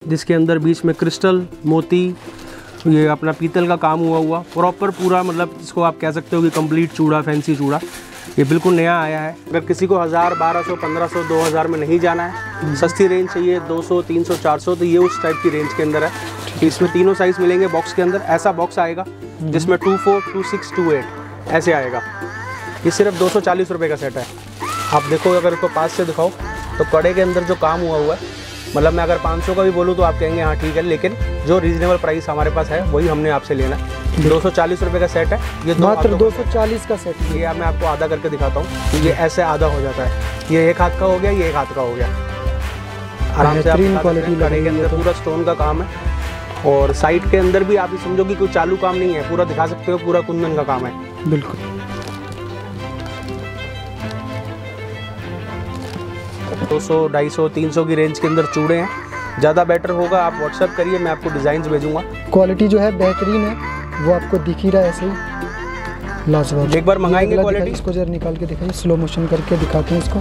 जिसके अंदर बीच में क्रिस्टल, मोती, ये अपना पीतल का काम हुआ प्रॉपर पूरा, मतलब इसको आप कह सकते हो कि कंप्लीट चूड़ा, फैंसी चूड़ा। ये बिल्कुल नया आया है। अगर किसी को 1000, 1200, 1500, 2000 में नहीं जाना है, सस्ती रेंज चाहिए 200, 300, 400, तो ये उस टाइप की रेंज के अंदर है। इसमें तीनों साइज़ मिलेंगे बॉक्स के अंदर। ऐसा बॉक्स आएगा जिसमें 24, 26, 28 ऐसे आएगा। ये सिर्फ 240 रुपये का सेट है। आप देखो, अगर इसको पास से दिखाओ तो कड़े के अंदर जो काम हुआ है, मतलब मैं अगर 500 का भी बोलूँ तो आप कहेंगे हाँ ठीक है, लेकिन जो रीजनेबल प्राइस हमारे पास है वही हमने आपसे लेना है। 240 रुपये का सेट है ये, मात्र 240 का सेट। ये मैं आपको आधा करके दिखाता हूँ। ये ऐसे आधा हो जाता है, ये एक हाथ का हो गया, ये एक हाथ का हो गया। आराम से आप क्वालिटी, कड़े के अंदर पूरा स्टोन का काम है। और साइड के अंदर भी आप समझो कि कोई चालू काम नहीं है, पूरा दिखा सकते हो, पूरा कुंदन का काम है। बिल्कुल 200, 250, 300 की रेंज के अंदर चूड़े हैं। ज़्यादा बेटर होगा आप व्हाट्सएप करिए, मैं आपको डिज़ाइंस भेजूंगा। क्वालिटी जो है बेहतरीन है, वो आपको दिख ही रहा है ऐसे ही लाजवाब। एक बार मंगाएंगे क्वालिटी। इसको जरा निकाल के दिखाइए, स्लो मोशन करके दिखाते हैं इसको।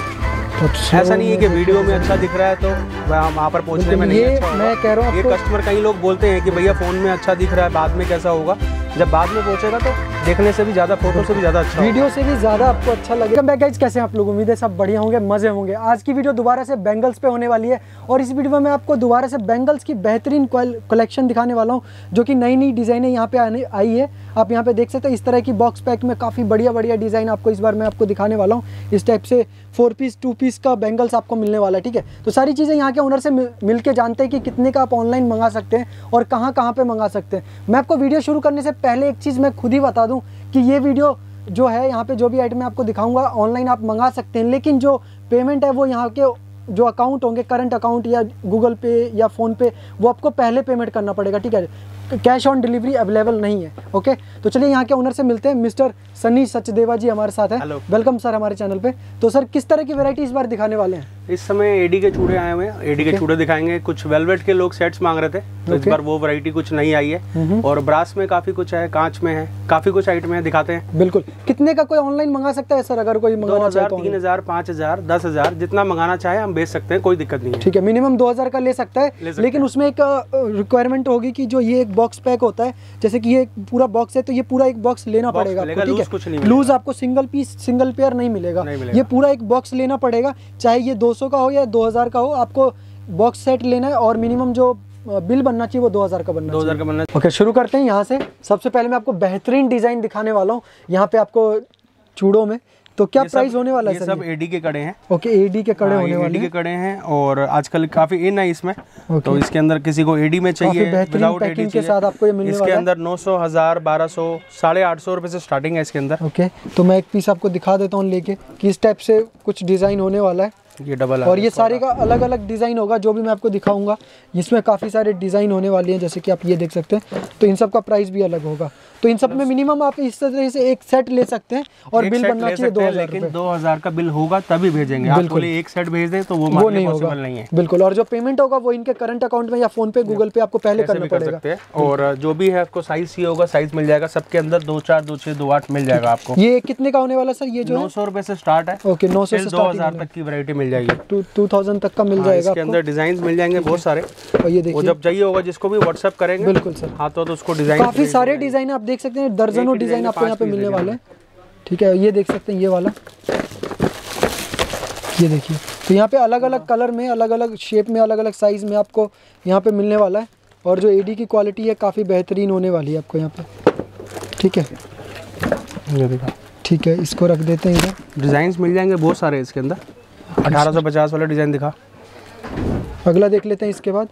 ऐसा नहीं है कि वीडियो में अच्छा दिख रहा है तो वहाँ पर पहुँचने में नहीं अच्छा होगा। मैं कह रहा हूँ, ये कस्टमर, कई लोग बोलते हैं कि भैया फ़ोन में अच्छा दिख रहा है, बाद में कैसा होगा। जब बाद में पहुँचेगा तो देखने से भी ज़्यादा, फोटो से भी ज़्यादा अच्छा, वीडियो से भी ज़्यादा आपको अच्छा लगेगा। बैक गाइस, कैसे हैं आप लोग? उम्मीद है सब बढ़िया होंगे, मज़े होंगे। आज की वीडियो दोबारा से बैंगल्स पे होने वाली है और इस वीडियो में मैं आपको दोबारा से बैंगल्स की बेहतरीन कलेक्शन दिखाने वाला हूँ, जो कि नई नई डिज़ाइनें यहाँ पे आई है। आप यहाँ पे देख सकते हैं, इस तरह की बॉक्स पैक में काफ़ी बढ़िया डिज़ाइन आपको इस बार मैं आपको दिखाने वाला हूँ। इस टाइप से 4 पीस 2 पीस का बैंगल्स आपको मिलने वाला है। ठीक है, तो सारी चीज़ें यहाँ के ओनर से मिल के जानते हैं कि कितने का आप ऑनलाइन मंगा सकते हैं और कहाँ पे मंगा सकते हैं। मैं आपको वीडियो शुरू करने से पहले एक चीज़ मैं खुद ही बता दूँ कि ये वीडियो जो है, यहाँ पे जो भी आइटम मैं आपको दिखाऊंगा ऑनलाइन आप मंगा सकते हैं, लेकिन जो पेमेंट है वो यहाँ के जो अकाउंट होंगे, करंट अकाउंट या गूगल पे या फ़ोन पे, वो आपको पहले पेमेंट करना पड़ेगा। ठीक है, कैश ऑन डिलीवरी अवेलेबल नहीं है। ओके, तो चलिए यहाँ के ओनर से मिलते हैं। मिस्टर सनी सचदेवा जी हमारे साथ हैं। वेलकम सर हमारे चैनल पे। तो सर, किस तरह की वैरायटी इस बार दिखाने वाले हैं? इस समय एडी के चूड़े आए हुए हैं, एडी के चूड़े दिखाएंगे। कुछ वेलवेट के लोग सेट्स मांग रहे थे, तो इस बार वो वैरायटी कुछ नई आई है। और ब्रास में काफी कुछ है, कांच में है, काफी कुछ आइटम है, दिखाते हैं। बिल्कुल। कितने का कोई ऑनलाइन मंगा सकता है सर? अगर कोई मंगाना चाहे तो 3000, 5000, 10000 जितना मंगाना चाहे हम बेच सकते हैं, कोई दिक्कत नहीं है। ठीक है, मिनिमम 2000 का ले सकता है, लेकिन उसमें एक रिक्वायरमेंट होगी कि जो ये एक बॉक्स पैक होता है, जैसे कि ये पूरा बॉक्स है तो ये पूरा एक बॉक्स लेना पड़ेगा आपको। ठीक है, लूज आपको सिंगल पीस, सिंगल पेयर नहीं मिलेगा। ये पूरा एक बॉक्स लेना पड़ेगा, चाहे ये 200 का हो या 2000 का हो, आपको बॉक्स सेट लेना है। और मिनिमम जो बिल बनना चाहिए वो 2000 का बनना चाहिए। ओके, शुरू करते हैं यहाँ से। सबसे पहले मैं आपको बेहतरीन डिजाइन दिखाने वाला हूँ यहाँ पे आपको चूड़ों में। तो क्या प्राइस होने वाला है? ये सब एडी के कड़े हैं। ओके, एडी के कड़े होने वाले हैं। एडी के कड़े हैं और आजकल काफी इन है इसमें। तो इसके अंदर किसी को एडी में चाहिए, विदाउट एडी के साथ आपको ये मिलने वाला है। इसके अंदर 900, 1000, 1200, 850 रुपए से स्टार्टिंग है इसके अंदर। ओके, तो मैं एक पीस आपको दिखा देता हूँ लेके कि इस टाइप से कुछ डिजाइन होने वाला है। ये डबल और ये सारे का अलग अलग डिज़ाइन होगा, जो भी मैं आपको दिखाऊंगा। इसमें काफ़ी सारे डिज़ाइन होने वाली हैं, जैसे कि आप ये देख सकते हैं। तो इन सब का प्राइस भी अलग होगा। तो इन सब में मिनिमम आप इस तरह से एक सेट ले सकते हैं और बिल बनना चाहिए 2000, लेकिन 2000 का बिल होगा तभी भेजेंगे। आप बोले एक सेट भेज दें तो वो नहीं होगा, नहीं है। बिल्कुल। और जो पेमेंट होगा वो इनके करंट अकाउंट में या फोन पे, गूगल पे आपको पहले करना पड़ेगा। और जो भी है आपको साइज चाहिए होगा, साइज मिल जाएगा सबके अंदर। 24, 26, 28 मिल जाएगा आपको। ये कितने का होने वाला सर? ये जो 900 रुपए से स्टार्ट है। ओके, 900 से 2000 तक की वैरायटी मिल जाएगी। 2000 तक का मिल जाएगा। इसके अंदर डिजाइन मिल जाएंगे बहुत सारे। और ये देखिए, जब चाहिए होगा जिसको भी व्हाट्सएप करेंगे। बिल्कुल सर। हाँ, तो उसको डिजाइन, काफी सारे डिजाइन आप देख सकते हैं, दर्जनों डिजाइन आपको यहाँ पे मिलने वाले हैं। ठीक है, ये देख सकते हैं ये वाला, ये देखिए। तो यहाँ पे अलग अलग कलर में, अलग अलग शेप में, अलग अलग साइज में आपको यहाँ पे मिलने वाला है। और जो एडी की क्वालिटी है काफ़ी बेहतरीन होने वाली है आपको यहाँ पे। ठीक है, ये देखा। ठीक है, इसको रख देते हैं इधर। डिजाइन मिल जाएंगे बहुत सारे इसके अंदर। 1850 वाला डिजाइन दिखा। अगला देख लेते हैं इसके बाद।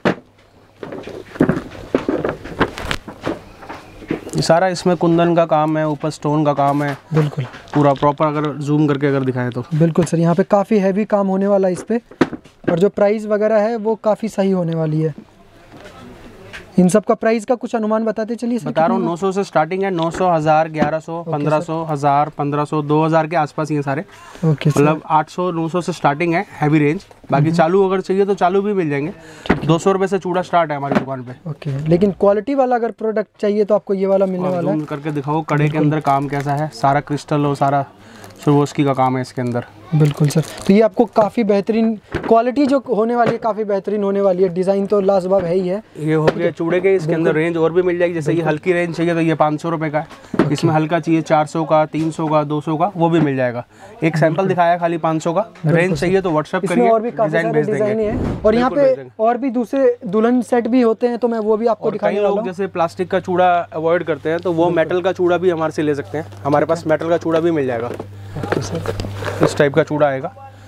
ये सारा इसमें कुंदन का काम है, ऊपर स्टोन का काम है। बिल्कुल, पूरा प्रॉपर अगर जूम करके अगर दिखाएं तो। बिल्कुल सर, यहाँ पे काफ़ी हैवी काम होने वाला है इस पे। और जो प्राइस वगैरह है वो काफ़ी सही होने वाली है। इन सब का प्राइस का कुछ अनुमान बताते चलिए। बता रहा हूँ, 900 से स्टार्टिंग है। 900, 1000, 1100, 1500, 1000, 1500, 2000 के आसपास ये सारे। ओके, मतलब 800, 900 से स्टार्टिंग है हैवी रेंज। बाकी चालू अगर चाहिए तो चालू भी मिल जाएंगे। 200 रुपए से चूड़ा स्टार्ट है हमारी दुकान पे। ओके, लेकिन क्वालिटी वाला अगर प्रोडक्ट चाहिए तो आपको ये वाला मिलने वाला है। करके दिखाओ कड़े के अंदर काम कैसा है। सारा क्रिस्टल और सारा सुरवोस्की का काम है इसके अंदर। बिल्कुल सर। तो ये आपको काफ़ी बेहतरीन क्वालिटी जो होने वाली है, काफ़ी बेहतरीन होने वाली है। डिज़ाइन तो लाजवाब है ही है। ये हो गया चूड़े के, इसके अंदर रेंज और भी मिल जाएगी। जैसे ये हल्की रेंज चाहिए तो ये 500 रुपये का है। इसमें हल्का चाहिए 400 का, 300 का, 200 का, वो भी मिल जाएगा। एक सैंपल दिखाया खाली 500 का। रेंज चाहिए तो व्हाट्सअप करिए, और भी काफ़ी सारे डिज़ाइन है। और यहाँ पे और भी दूसरे दुल्हन सेट भी होते हैं, तो मैं वो भी आपको दिखाने वाला हूँ। लोग जैसे प्लास्टिक का चूड़ा अवॉइड करते हैं तो वो मेटल का चूड़ा भी हमारे से ले सकते हैं। हमारे पास मेटल का चूड़ा भी मिल जाएगा। इस टाइप का चूड़ा आएगा।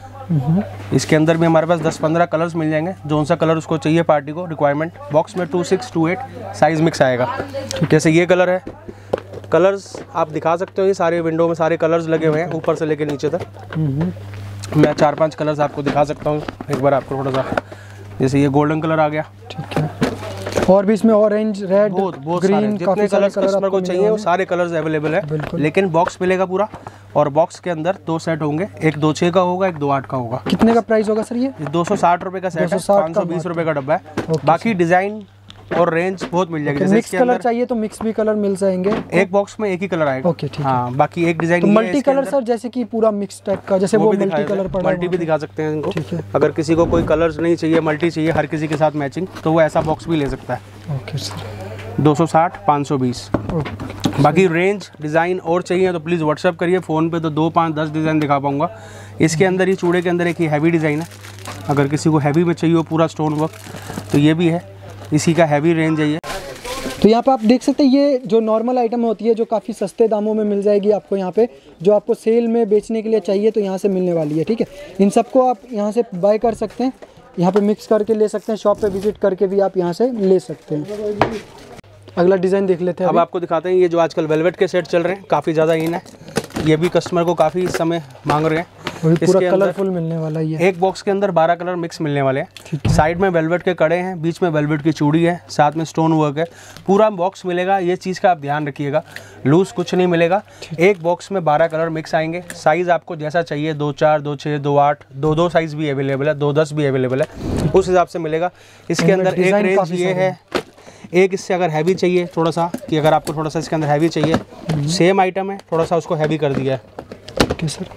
इसके अंदर भी हमारे पास 10-15 कलर्स मिल जाएंगे। जो सा कलर उसको चाहिए पार्टी को, रिक्वायरमेंट बॉक्स में 26, 28 साइज मिक्स आएगा। जैसे ये कलर है, कलर्स आप दिखा सकते हो। ये सारे विंडो में सारे कलर्स लगे हुए हैं ऊपर से लेकर नीचे तक। मैं 4-5 कलर्स आपको दिखा सकता हूँ एक बार आपको थोड़ा सा। जैसे ये गोल्डन कलर आ गया, ठीक है। और भी इसमें ऑरेंज, रेड, ग्रीन, जितने कलर्स कस्टमर को चाहिए वो सारे कलर्स अवेलेबल है। लेकिन बॉक्स मिलेगा पूरा, और बॉक्स के अंदर 2 सेट होंगे। एक 2.6 का होगा, एक 2.8 का होगा। कितने का प्राइस होगा सर ये? 260 रुपये का सेट है, 520 रुपये का डब्बा है। बाकी डिजाइन और रेंज बहुत मिल जाएगी। जैसे मिक्स कलर चाहिए तो मिक्स भी कलर मिल जाएंगे। एक बॉक्स में एक ही कलर आएगा। ओके, ठीक है। हाँ, बाकी एक डिजाइन तो मल्टी कलर सर, जैसे कि पूरा मिक्स टाइप का, जैसे वो मल्टी कलर पड़ा है, मल्टी भी दिखा सकते हैं इनको। अगर किसी को कोई कलर्स नहीं चाहिए, मल्टी चाहिए हर किसी के साथ मैचिंग, तो वो ऐसा बॉक्स भी ले सकता है। Okay sir. 260, 520। बाकी रेंज डिज़ाइन और चाहिए तो प्लीज़ व्हाट्सअप करिए। फ़ोन पे तो 2, 5, 10 डिज़ाइन दिखा पाऊँगा। इसके अंदर ही चूड़े के अंदर एक ही हैवी डिज़ाइन है। अगर किसी को हैवी में चाहिए हो पूरा स्टोन वर्क, तो ये भी है। इसी का हैवी रेंज है ये। तो यहाँ पे आप देख सकते हैं, ये जो नॉर्मल आइटम होती है जो काफ़ी सस्ते दामों में मिल जाएगी आपको यहाँ पे, जो आपको सेल में बेचने के लिए चाहिए तो यहाँ से मिलने वाली है। ठीक है, इन सबको आप यहाँ से बाय कर सकते हैं, यहाँ पे मिक्स करके ले सकते हैं, शॉप पे विजिट करके भी आप यहाँ से ले सकते हैं। अगला डिज़ाइन देख लेते हैं। अब आपको दिखाते हैं ये जो आजकल वेलवेट के सेट चल रहे हैं, काफ़ी ज़्यादा इन है। ये भी कस्टमर को काफ़ी इस समय मांग रहे हैं। पूरा कलरफुल मिलने वाला है। एक बॉक्स के अंदर 12 कलर मिक्स मिलने वाले हैं। साइड में वेलवेट के कड़े हैं, बीच में वेलवेट की चूड़ी है, साथ में स्टोन वर्क है। पूरा बॉक्स मिलेगा। ये चीज़ का आप ध्यान रखिएगा, लूज कुछ नहीं मिलेगा। एक बॉक्स में 12 कलर मिक्स आएंगे। साइज़ आपको जैसा चाहिए, 2.4, 2.6, 2.8, 2.2 साइज़ भी अवेलेबल है, 2.10 भी अवेलेबल है, उस हिसाब से मिलेगा। इसके अंदर एक रेंज ये है। एक इससे अगर हैवी चाहिए थोड़ा सा, कि अगर आपको थोड़ा सा इसके अंदर हैवी चाहिए, सेम आइटम है, थोड़ा सा उसको हैवी कर दिया है। Okay sir.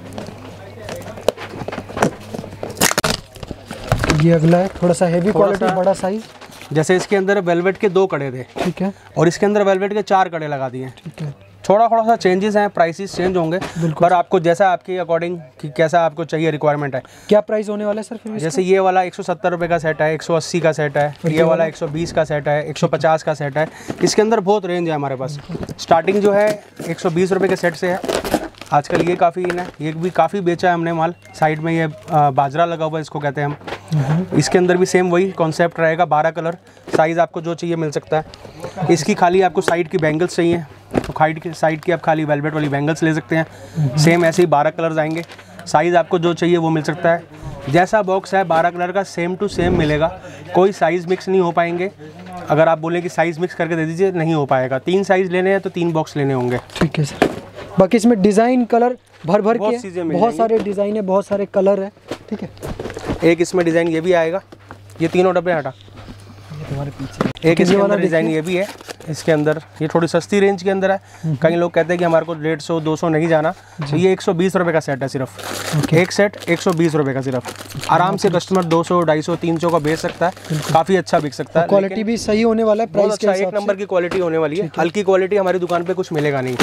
ये अगला है, थोड़ा सा हैवी क्वालिटी, बड़ा साइज। जैसे इसके अंदर वेलवेट के 2 कड़े थे, ठीक है, और इसके अंदर वेलवेट के 4 कड़े लगा दिए हैं। ठीक है। थोड़ा सा चेंजेस हैं, प्राइसेस चेंज होंगे, पर आपको जैसा आपके अकॉर्डिंग कि कैसा आपको चाहिए रिक्वायरमेंट है। क्या प्राइस होने वाला है सर फिर? जैसे ये वाला 170 रुपये का सेट है, 180 का सेट है, ये वाला 120 का सेट है, 150 का सेट है। इसके अंदर बहुत रेंज है हमारे पास। स्टार्टिंग जो है 120 रुपये के सेट से है। आजकल ये काफ़ी इन है, ये भी काफ़ी बेचा है हमने माल। साइड में ये बाजरा लगा हुआ है, इसको कहते हैं हम। इसके अंदर भी सेम वही कॉन्सेप्ट रहेगा, 12 कलर। साइज़ आपको जो चाहिए मिल सकता है। इसकी खाली आपको साइड की बैंगल्स चाहिए तो साइड की आप खाली वेलवेट वाली बैंगल्स ले सकते हैं। सेम ऐसे ही 12 कलर्स आएंगे। साइज़ आपको जो चाहिए वो मिल सकता है। जैसा बॉक्स है 12 कलर का सेम टू सेम मिलेगा। कोई साइज़ मिक्स नहीं हो पाएंगे। अगर आप बोलें कि साइज़ मिक्स करके दे दीजिए, नहीं हो पाएगा। 3 साइज़ लेने हैं तो 3 बॉक्स लेने होंगे। ठीक है सर। बाकी इसमें डिज़ाइन कलर भर के बहुत सारे डिज़ाइन है, बहुत सारे कलर है। ठीक है। एक इसमें डिज़ाइन ये भी आएगा। ये तीनों डब्बे हटा, तुम्हारे पीछे एक इसके अंदर डिज़ाइन ये भी है। इसके अंदर ये थोड़ी सस्ती रेंज के अंदर है। कई लोग कहते हैं कि हमारे को 150, 200 नहीं जाना, तो ये 120 रुपये का सेट है सिर्फ। एक सेट 120 रुपये का सिर्फ। आराम से कस्टमर 200, 250, 300 का बेच सकता है। काफ़ी अच्छा बिक सकता है। क्वालिटी भी सही होने वाला है, प्राइस अच्छा, 1 नंबर की क्वालिटी होने वाली है। हल्की क्वालिटी हमारी दुकान पर कुछ मिलेगा नहीं।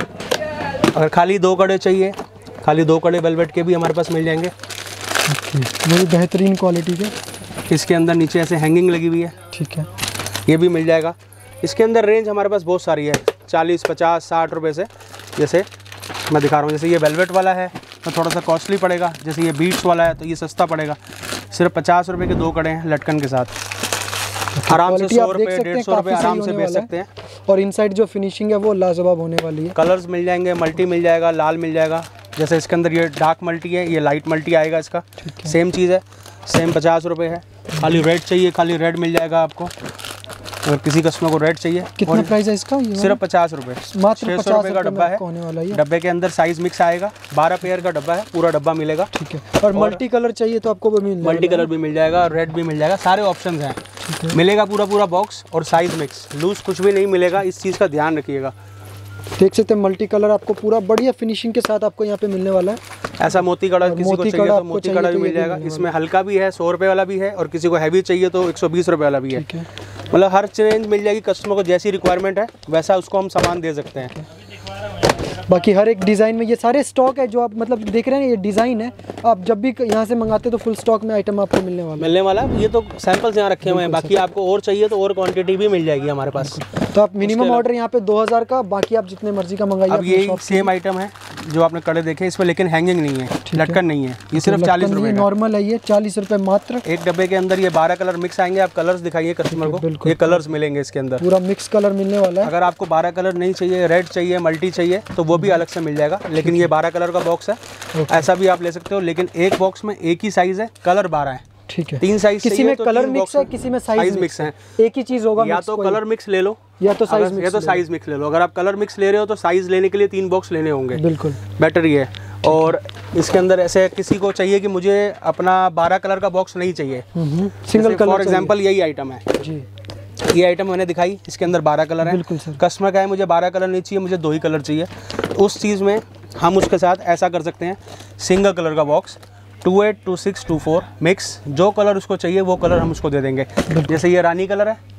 अगर खाली 2 कड़े चाहिए, खाली 2 कड़े वेलवेट के भी हमारे पास मिल जाएंगे। वो भी बेहतरीन क्वालिटी के। इसके अंदर नीचे ऐसे हैंगिंग लगी हुई है। ठीक है, ये भी मिल जाएगा। इसके अंदर रेंज हमारे पास बहुत सारी है, 40, 50, 60 रुपये से। जैसे मैं दिखा रहा हूँ, जैसे ये वेलवेट वाला है तो थोड़ा सा कॉस्टली पड़ेगा। जैसे ये बीट्स वाला है तो ये सस्ता पड़ेगा। सिर्फ 50 रुपये के 2 कड़े हैं लटकन के साथ। आराम से 100 रुपये, 150 रुपये आराम से बेच सकते हैं। और इनसाइड जो फिनिशिंग है वो लाजवाब होने वाली है। कलर्स मिल जाएंगे, मल्टी मिल जाएगा, लाल मिल जाएगा। जैसे इसके अंदर ये डार्क मल्टी है, ये लाइट मल्टी आएगा इसका। सेम चीज़ है, सेम 50 रुपये है। खाली रेड चाहिए, खाली रेड मिल जाएगा आपको। अगर किसी कस्टमर को रेड चाहिए। कितना प्राइस है इसका? सिर्फ 50 रुपये, मात्र 600 रुपये का डब्बा है। डब्बे के अंदर साइज मिक्स आएगा। 12 पेयर का डब्बा है, पूरा डब्बा मिलेगा। ठीक है। और मल्टी कलर चाहिए तो आपको मल्टी कलर भी मिल जाएगा, रेड भी मिल जाएगा। सारे ऑप्शन हैं, मिलेगा पूरा बॉक्स। और साइज मिक्स, लूज कुछ भी नहीं मिलेगा। इस चीज़ का ध्यान रखिएगा। देख सकते हैं मल्टी कलर आपको पूरा बढ़िया फिनिशिंग के साथ आपको यहाँ पे मिलने वाला है। ऐसा मोती कड़ा किसी को चाहिए तो मोती कड़ा भी मिल जाएगा। इसमें हल्का भी है, 100 रुपये वाला भी है, और किसी को हैवी चाहिए तो 120 रुपये वाला भी है। मतलब हर रेंज मिल जाएगी, कस्टमर को जैसी रिक्वायरमेंट है वैसा उसको हम सामान दे सकते हैं। बाकी हर एक डिज़ाइन में ये सारे स्टॉक है जो आप मतलब देख रहे हैं, ये डिज़ाइन है, आप जब भी यहाँ से मंगाते तो फुल स्टॉक में आइटम आपको मिलने वाला। ये तो सैंपल्स यहाँ रखे हुए हैं, बाकी आपको और चाहिए तो और क्वांटिटी भी मिल जाएगी हमारे पास। तो आप मिनिमम ऑर्डर यहाँ पे 2000 का, बाकी आप जितने मर्जी का मंगाइए। अब ये सेम आइटम है जो आपने कड़े देखे, इसमें लेकिन हैंगिंग नहीं है, लटकन नहीं है, ये सिर्फ 40 रुपये नॉर्मल है, ये 40 रुपये मात्र। एक डब्बे के अंदर ये 12 कलर मिक्स आएंगे। आप कलर्स दिखाइए कस्टमर को, ये कलर्स मिलेंगे इसके अंदर, पूरा मिक्स कलर मिलने वाला है। अगर आपको 12 कलर नहीं चाहिए, रेड चाहिए, मल्टी चाहिए, तो वो भी अलग से मिल जाएगा, लेकिन ये 12 कलर का बॉक्स है, ऐसा भी आप ले सकते हो। लेकिन एक बॉक्स में एक ही साइज है, कलर 12 है। ठीक है, 3 साइज, किसी में कलर मिक्स है, किसी में साइज मिक्स है, एक ही चीज होगा। या तो कलर मिक्स ले लो या तो साइज मिक्स ले लो। अगर आप कलर मिक्स ले रहे हो तो साइज लेने के लिए 3 बॉक्स लेने होंगे। बिल्कुल बेटर ये है। और इसके अंदर ऐसे किसी को चाहिए कि मुझे अपना 12 कलर का बॉक्स नहीं चाहिए, सिंगल कलर, फॉर एग्जांपल यही आइटम है जी, ये आइटम मैंने दिखाई, इसके अंदर 12 कलर है। कस्टमर का है मुझे 12 कलर नहीं चाहिए, मुझे 2 ही कलर चाहिए, उस चीज़ में हम उसके साथ ऐसा कर सकते हैं, सिंगल कलर का बॉक्स 28, 26, 24 मिक्स, जो कलर उसको चाहिए वो कलर हम उसको दे देंगे। जैसे ये रानी कलर है,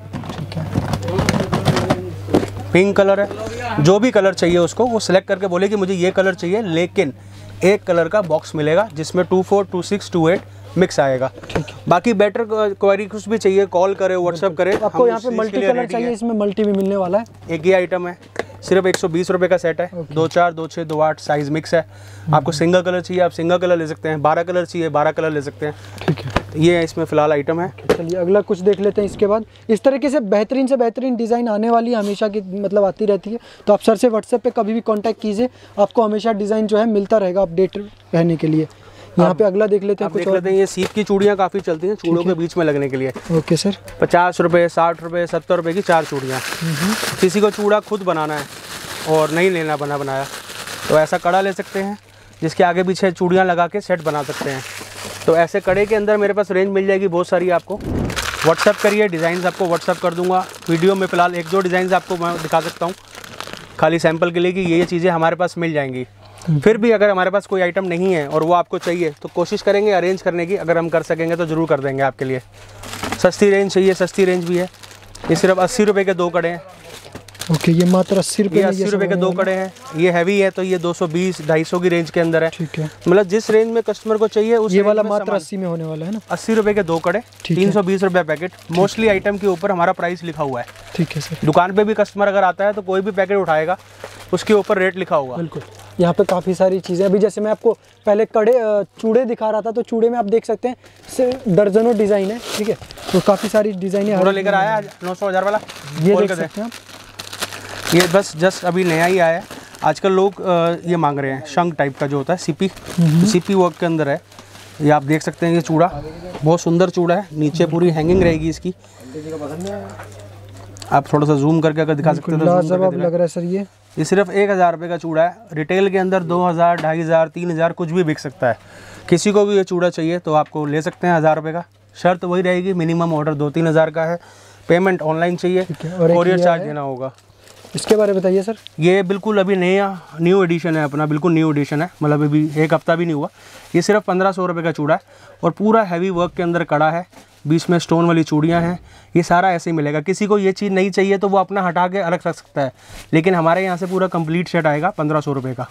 पिंक कलर है, जो भी कलर चाहिए उसको वो सिलेक्ट करके बोले कि मुझे ये कलर चाहिए, लेकिन एक कलर का बॉक्स मिलेगा जिसमें 24, 26, 28 मिक्स आएगा। बाकी बेटर क्वेरी कुछ भी चाहिए कॉल करे, व्हाट्सएप करे। आपको यहाँ पे मल्टी कलर चाहिए, इसमें मल्टी भी मिलने वाला है। एक ये आइटम है, सिर्फ 120 रुपये का सेट है, 2-4, 2-6, 2-8 साइज मिक्स है। आपको सिंगल कलर चाहिए आप सिंगल कलर ले सकते हैं, 12 कलर चाहिए 12 कलर ले सकते हैं। ठीक है, ये इसमें फिलहाल आइटम है। चलिए अगला कुछ देख लेते हैं। इसके बाद इस तरीके से बेहतरीन डिज़ाइन आने वाली है, हमेशा की मतलब आती रहती है। तो आप सर से व्हाट्सएप पे कभी भी कांटेक्ट कीजिए, आपको हमेशा डिज़ाइन जो है मिलता रहेगा अपडेट रहने के लिए। यहाँ पे अगला देख लेते हैं कुछ और। ये सीप की चूड़ियाँ काफ़ी चलती हैं चूड़ों के बीच में लगने के लिए। ओके सर, 50 रुपये, 60 रुपये, 70 रुपये की 4 चूड़ियाँ। किसी को चूड़ा खुद बनाना है और नहीं लेना बनाया तो ऐसा कड़ा ले सकते हैं जिसके आगे पीछे चूड़ियाँ लगा के सेट बना सकते हैं। तो ऐसे कड़े के अंदर मेरे पास रेंज मिल जाएगी बहुत सारी। आपको व्हाट्सअप करिए, डिज़ाइंस आपको व्हाट्सअप कर दूंगा। वीडियो में फ़िलहाल 1-2 डिज़ाइंस आपको मैं दिखा सकता हूँ खाली सैंपल के लिए कि ये चीज़ें हमारे पास मिल जाएंगी। फिर भी अगर हमारे पास कोई आइटम नहीं है और वो आपको चाहिए तो कोशिश करेंगे अरेंज करने की, अगर हम कर सकेंगे तो ज़रूर कर देंगे आपके लिए। सस्ती रेंज चाहिए, सस्ती रेंज भी है। ये सिर्फ 80 रुपये के 2 कड़े हैं। ओके, ये मात्र 80 रुपये, 80 रुपये के 2 कड़े हैं। ये हैवी है तो ये 220, 250 की रेंज के अंदर है। ठीक है, मतलब जिस रेंज में कस्टमर को चाहिए उस ये वाला मात्र 80 में होने वाला है ना। 80 रुपये के 2 कड़े, 320 रुपये पैकेट। मोस्टली आइटम के ऊपर हमारा प्राइस लिखा हुआ है। ठीक है सर, दुकान पे भी कस्टमर अगर आता है तो कोई भी पैकेट उठाएगा उसके ऊपर रेट लिखा होगा। बिल्कुल, यहाँ पे काफ़ी सारी चीज़ें। अभी जैसे मैं आपको पहले चूड़े दिखा रहा था, तो चूड़े में आप देख सकते हैं दर्जनों डिज़ाइन है। ठीक है, तो काफ़ी सारी डिज़ाइनें लेकर आया 900-1000 वाला, ये देख सकते हैं आप। ये बस जस्ट अभी नया ही आया है। आजकल लोग ये मांग रहे हैं शंख टाइप का जो होता है, सीपी वर्क के अंदर है। ये आप देख सकते हैं, ये चूड़ा बहुत सुंदर चूड़ा है, नीचे पूरी हैंगिंग रहेगी इसकी। आप थोड़ा सा जूम करके अगर दिखा सकते हो तो लाजवाब लग रहा है सर। ये सिर्फ 1000 रुपये का चूड़ा है। रिटेल के अंदर 2000, 2500, 3000 कुछ भी बिक सकता है। किसी को भी ये चूड़ा चाहिए तो आपको ले सकते हैं 1000 रुपये का। शर्त वही रहेगी, मिनिमम ऑर्डर 2-3 हज़ार का है। पेमेंट ऑनलाइन चाहिए, कोरियर चार्ज देना होगा। इसके बारे में बताइए सर। ये बिल्कुल अभी न्यू एडिशन है अपना, बिल्कुल न्यू एडिशन है, मतलब अभी 1 हफ्ता भी नहीं हुआ। ये सिर्फ 1500 रुपये का चूड़ा है और पूरा हैवी वर्क के अंदर कड़ा है, बीच में स्टोन वाली चूड़ियाँ हैं। ये सारा ऐसे ही मिलेगा। किसी को ये चीज़ नहीं चाहिए तो वो अपना हटा के अलग रख सकता है, लेकिन हमारे यहाँ से पूरा कंप्लीट सेट आएगा 1500 रुपये का,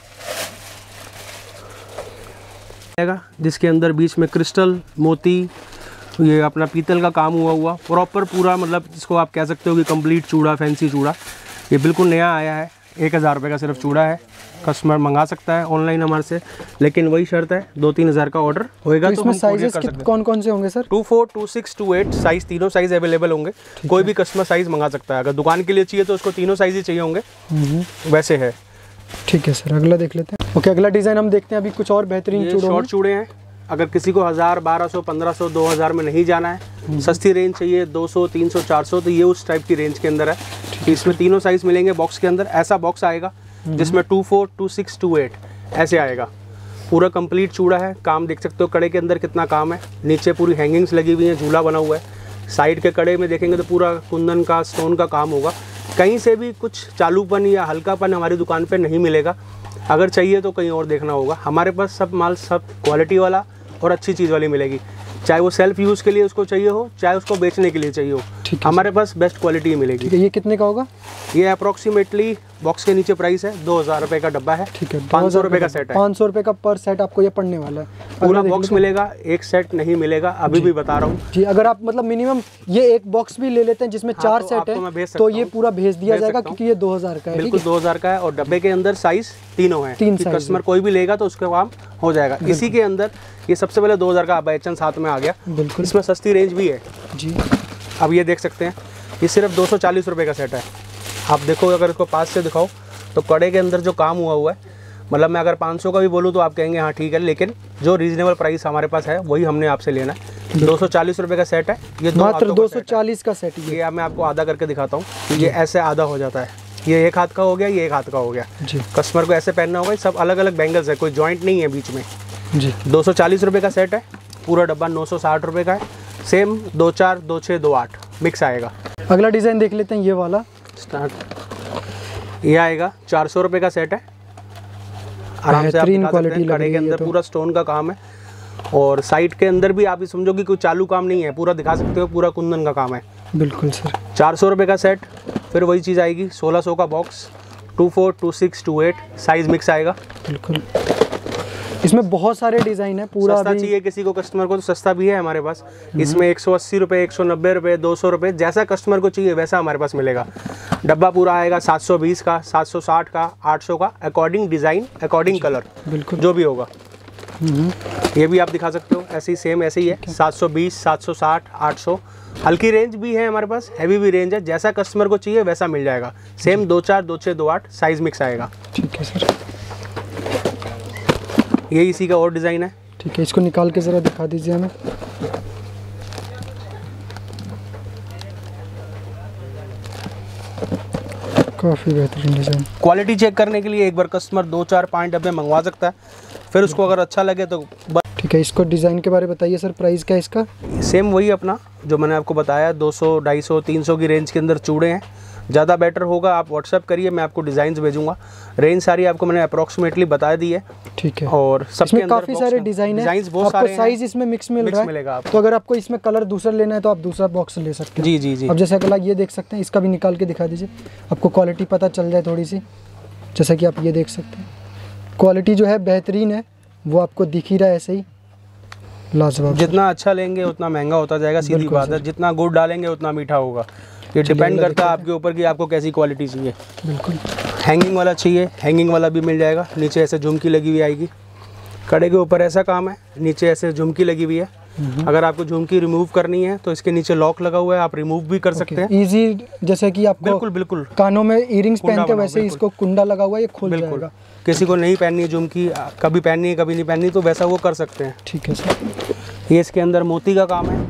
जिसके अंदर बीच में क्रिस्टल, मोती, ये अपना पीतल का काम हुआ प्रॉपर पूरा, मतलब जिसको आप कह सकते हो कि कंप्लीट चूड़ा, फैंसी चूड़ा। ये बिल्कुल नया आया है, 1000 रुपये का सिर्फ चूड़ा है। कस्टमर मंगा सकता है ऑनलाइन हमारे से, लेकिन वही शर्त है 2-3 हज़ार का ऑर्डर होएगा। तो इसमें साइजेस कौन से होंगे सर? 24, 26, 28 साइज, तीनों साइज अवेलेबल होंगे। कोई भी कस्टमर साइज मंगा सकता है। अगर दुकान के लिए चाहिए तो उसको तीनों साइज ही चाहिए होंगे, वैसे है। ठीक है सर, अगला देख लेते हैं। ओके, अगला डिज़ाइन हम देखते हैं। अभी कुछ और बेहतरीन शॉर्ट चूड़े हैं। अगर किसी को 1000, 1200, 1500, 2000 में नहीं जाना है, सस्ती रेंज चाहिए 200, 300, 400, तो ये उस टाइप की रेंज के अंदर है। इसमें तीनों साइज मिलेंगे बॉक्स के अंदर। ऐसा बॉक्स आएगा जिसमें 24, 26, 28 ऐसे आएगा। पूरा कंप्लीट चूड़ा है। काम देख सकते हो कड़े के अंदर कितना काम है। नीचे पूरी हैंगिंग्स लगी हुई हैं, झूला बना हुआ है। साइड के कड़े में देखेंगे तो पूरा कुंदन का, स्टोन का काम होगा। कहीं से भी कुछ चालूपन या हल्कापन हमारी दुकान पे नहीं मिलेगा। अगर चाहिए तो कहीं और देखना होगा। हमारे पास सब माल सब क्वालिटी वाला और अच्छी चीज़ वाली मिलेगी, चाहे वो सेल्फ यूज़ के लिए उसको चाहिए हो, चाहे उसको बेचने के लिए चाहिए हो, हमारे पास बेस्ट क्वालिटी ही मिलेगी। ये कितने का होगा? ये अप्रॉक्सीमेटली बॉक्स के नीचे प्राइस है 2000 रुपये का डब्बा है। ठीक है, 500 रुपये का सेट है। 500 रुपये का पर सेट आपको ये पड़ने वाला है। पूरा बॉक्स मिलेगा, एक सेट नहीं मिलेगा, अभी भी बता रहा हूँ जी। अगर आप मतलब मिनिमम ये एक बॉक्स भी ले लेते हैं जिसमें 4 सेट है तो ये पूरा भेज दिया जाएगा, क्योंकि ये 2000 का है। बिल्कुल 2000 का है और डब्बे के अंदर साइज तीनों है, कस्टमर कोई भी लेगा तो उसका काम हो जाएगा। इसी के अंदर ये सबसे पहले 2000 का अबैचन साथ में आ गया। बिल्कुल, इसमें सस्ती रेंज भी है जी। अब ये देख सकते हैं, ये सिर्फ 240 रुपये का सेट है। आप देखो, अगर इसको पास से दिखाओ तो कड़े के अंदर जो काम हुआ है, मतलब मैं अगर 500 का भी बोलूँ तो आप कहेंगे हाँ ठीक है, लेकिन जो रीजनेबल प्राइस हमारे पास है वही हमने आपसे लेना है। 240 रुपये का सेट है, ये मात्र 240 का सेट। ये मैं आपको आधा करके दिखाता हूँ, ये ऐसे आधा हो जाता है, ये एक हाथ का हो गया, ये एक हाथ का हो गया जी। कस्टमर को ऐसे पहनना होगा। सब अलग अलग बैंगल्स है, कोई जॉइंट नहीं है बीच में जी। 240 रुपये का सेट है, पूरा डब्बा 960 रुपये का है। सेम 24, 26, 28 मिक्स आएगा। अगला डिज़ाइन देख लेते हैं, ये वाला स्टार्ट। ये आएगा 400 रुपये का सेट है। आराम से आप दिखा सकते हैं, कड़े के अंदर पूरा स्टोन का काम है और साइड के अंदर भी आप समझो कि कोई चालू काम नहीं है, पूरा दिखा सकते हो, पूरा कुंदन का काम है। बिल्कुल सर। 400 रुपये का सेट। फिर वही चीज़ आएगी 1600 का बॉक्स, 24, 26, 28 साइज मिक्स आएगा। बिल्कुल, इसमें बहुत सारे डिज़ाइन है। पूरा सस्ता चाहिए किसी को कस्टमर को तो सस्ता भी है हमारे पास। इसमें 180 रुपये, 190 रुपये, 200 रुपये, जैसा कस्टमर को चाहिए वैसा हमारे पास मिलेगा। डब्बा पूरा आएगा 720 का, 760 का, 800 का, अकॉर्डिंग डिज़ाइन, अकॉर्डिंग कलर, बिल्कुल जो भी होगा। ये भी आप दिखा सकते हो, ऐसे ही सेम ऐसे ही है। 720, 760, 800, हल्की रेंज भी है हमारे पास, हैवी भी रेंज है, जैसा कस्टमर को चाहिए वैसा मिल जाएगा। सेम 24, 26, 28 साइज मिक्स आएगा। ठीक है सर। ये इसी का और डिज़ाइन है। ठीक है, इसको निकाल के ज़रा दिखा दीजिए हमें। काफ़ी बेहतरीन डिज़ाइन। क्वालिटी चेक करने के लिए एक बार कस्टमर 2, 4, 5 डब्बे मंगवा सकता है, फिर उसको अगर अच्छा लगे तो। ठीक है, इसको डिज़ाइन के बारे में बताइए सर, प्राइस क्या है इसका? सेम वही अपना जो मैंने आपको बताया, 200, 250, 300 की रेंज के अंदर चूड़े हैं। ज़्यादा बेटर होगा आप व्हाट्सअप करिए, मैं आपको डिज़ाइंस भेजूंगा। रेंज सारी आपको मैंने अप्रॉक्सीमेटली बता दी है। ठीक है, और सबके अंदर काफ़ी सारे डिज़ाइन है, आपको साइज इसमें मिक्स मिल रहा है, मिलेगा आपको। तो अगर आपको इसमें कलर दूसरा लेना है तो आप दूसरा बॉक्स ले सकते हैं। जी जी जी। अब जैसे अगला ये देख सकते हैं, इसका भी निकाल के दिखा दीजिए, आपको क्वालिटी पता चल जाए थोड़ी सी। जैसा कि आप ये देख सकते हैं, क्वालिटी जो है बेहतरीन है, वो आपको दिख ही रहा है ऐसे ही, लाजवाब। जितना अच्छा लेंगे उतना महंगा होता जाएगा, सीधी बात है। जितना गुड़ डालेंगे उतना मीठा होगा। ये डिपेंड करता है आपके ऊपर कि आपको कैसी क्वालिटी चाहिए। बिल्कुल, हैंगिंग वाला चाहिए, हैंगिंग वाला भी मिल जाएगा। नीचे ऐसे झुमकी लगी हुई आएगी, कड़े के ऊपर ऐसा काम है, नीचे ऐसे झुमकी लगी हुई है। अगर आपको झुमकी रिमूव करनी है तो इसके नीचे लॉक लगा हुआ है, आप रिमूव भी कर सकते हैं इजी। जैसे कि आपको बिल्कुल बिल्कुल कानों में इयरिंग्स पहनते हैं वैसे ही इसको कुंडा लगा हुआ है, ये खुल जाएगा। किसी को नहीं पहननी है झुमकी, कभी पहननी है कभी नहीं पहननी, तो वैसा वो कर सकते हैं। ठीक है सर। ये इसके अंदर मोती का काम है।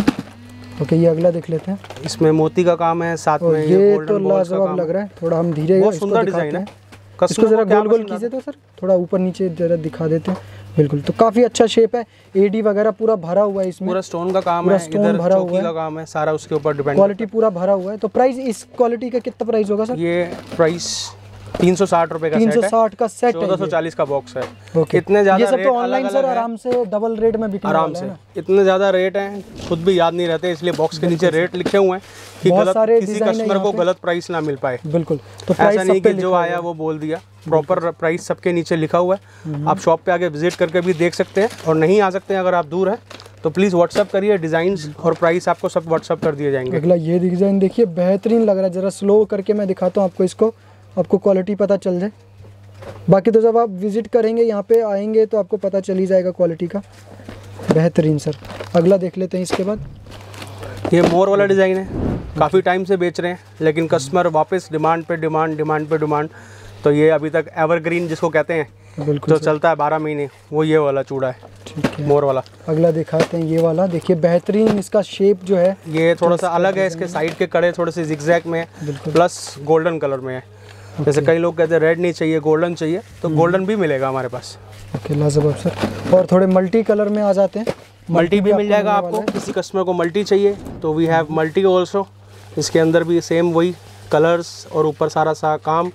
ओके, ये अगला देख लेते हैं। इसमें मोती का काम है, साथ में ये तो लाजवाब लग रहा है। थोड़ा हम धीरे बहुत सुंदर डिजाइन है। इसको जरा गोल गोल कीजिए तो सर, थोड़ा ऊपर नीचे जरा दिखा देते हैं। बिल्कुल, तो काफी अच्छा शेप है, एडी वगैरह पूरा भरा हुआ है इसमें, पूरा स्टोन का काम है, इधर चौकी का काम है, सारा उसके ऊपर डिपेंड। क्वालिटी पूरा भरा हुआ है। तो प्राइस इस क्वालिटी का कितना प्राइस होगा सर? ये प्राइस 360 रुपए का 360 का सेट है, 1440 का बॉक्स है। ओके, इतने ज्यादा ये सब तो ऑनलाइन सर आराम से डबल रेट में बिकने आराम से, इतने ज्यादा रेट हैं खुद भी याद नहीं रहते, इसलिए बॉक्स के नीचे रेट लिखे हुए हैं कि किसी कस्टमर को गलत प्राइस ना मिल पाए। बिल्कुल, तो ऐसा नहीं कि जो आया वो बोल दिया, प्रॉपर प्राइस सबके नीचे लिखा हुआ है। आप शॉप पे आके विजिट करके भी देख सकते हैं, और नहीं आ सकते हैं अगर आप दूर हैं तो प्लीज़ व्हाट्सअप करिए, डिज़ाइंस और प्राइस आपको सब व्हाट्सअप कर दिए जाएंगे। अगला ये डिज़ाइन देखिए, बेहतरीन लग रहा है। ज़रा स्लो करके मैं दिखाता हूँ आपको इसको, आपको क्वालिटी पता चल जाए। बाकी तो जब आप विजिट करेंगे, यहाँ पे आएंगे तो आपको पता चल ही जाएगा क्वालिटी का। बेहतरीन सर। अगला देख लेते हैं इसके बाद। ये मोर वाला डिज़ाइन है, काफ़ी टाइम से बेच रहे हैं, लेकिन कस्टमर वापस डिमांड पे डिमांड, तो ये अभी तक एवरग्रीन जिसको कहते हैं, बिल्कुल जो चलता है 12 महीने, वो ये वाला चूड़ा है। ठीक है, मोर वाला। अगला दिखाते हैं ये वाला। देखिए बेहतरीन इसका शेप जो है, ये थोड़ा सा अलग है, इसके साइड के कड़े थोड़े से जिगजैग में है, प्लस गोल्डन कलर में है। जैसे कई लोग कहते हैं रेड नहीं चाहिए गोल्डन चाहिए, तो गोल्डन भी मिलेगा हमारे पास। ओके, लाजवाब सर। और थोड़े मल्टी कलर में आ जाते हैं, मल्टी भी मिल जाएगा आपको। किसी कस्टमर को मल्टी चाहिए तो वी हैव मल्टी ऑल्सो। इसके अंदर भी सेम वही कलर्स और ऊपर सारा सा काम,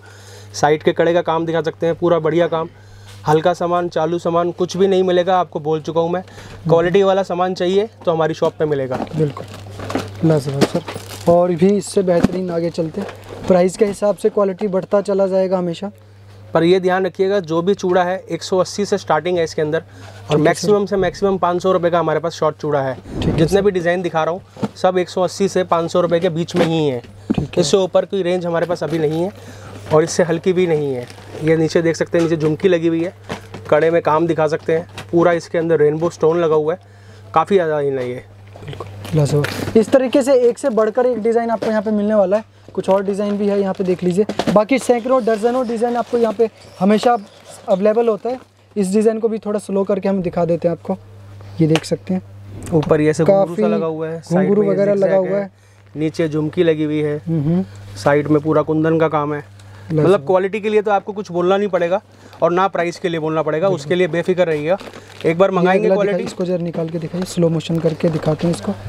साइड के कड़े का काम दिखा सकते हैं, पूरा बढ़िया काम। हल्का सामान, चालू सामान कुछ भी नहीं मिलेगा आपको, बोल चुका हूँ मैं। क्वालिटी वाला सामान चाहिए तो हमारी शॉप पे मिलेगा। बिल्कुल लाजवाब सर। और भी इससे बेहतरीन आगे चलते, प्राइस के हिसाब से क्वालिटी बढ़ता चला जाएगा हमेशा। पर ये ध्यान रखिएगा, जो भी चूड़ा है 180 से स्टार्टिंग है इसके अंदर, और मैक्सिमम से मैक्सिमम 500 रुपये का हमारे पास शॉर्ट चूड़ा है। जितने भी डिज़ाइन दिखा रहा हूँ सब 180 से 500 रुपये के बीच में ही है। इससे ऊपर की रेंज हमारे पास अभी नहीं है और इससे हल्की भी नहीं है। ये नीचे देख सकते हैं, नीचे झुमकी लगी हुई है, कड़े में काम दिखा सकते हैं, पूरा इसके अंदर रेनबो स्टोन लगा हुआ है, काफ़ी ज़्यादा इन है ये। बिल्कुल इस तरीके से एक से बढ़कर एक डिज़ाइन आपको यहाँ पे मिलने वाला है। कुछ और डिज़ाइन भी है यहाँ पे देख लीजिए। बाकी सैकड़ों दर्जनों डिज़ाइन आपको यहाँ पे हमेशा अवेलेबल होता है। इस डिज़ाइन को भी थोड़ा स्लो करके हम दिखा देते हैं आपको। ये देख सकते हैं ऊपर ये से घुंघरू सा लगा हुआ है, घुंघरू वगैरह लगा हुआ है, नीचे झुमकी लगी हुई है, साइड में पूरा कुंदन का काम है। मतलब क्वालिटी के लिए तो आपको कुछ बोलना नहीं पड़ेगा और ना प्राइस के लिए बोलना पड़ेगा, उसके लिए बेफिक्र रहिएगा। एक बार मंगाएंगे क्वालिटी। इसको जरा निकाल के दिखाइए, स्लो मोशन करके दिखाते हैं इसको।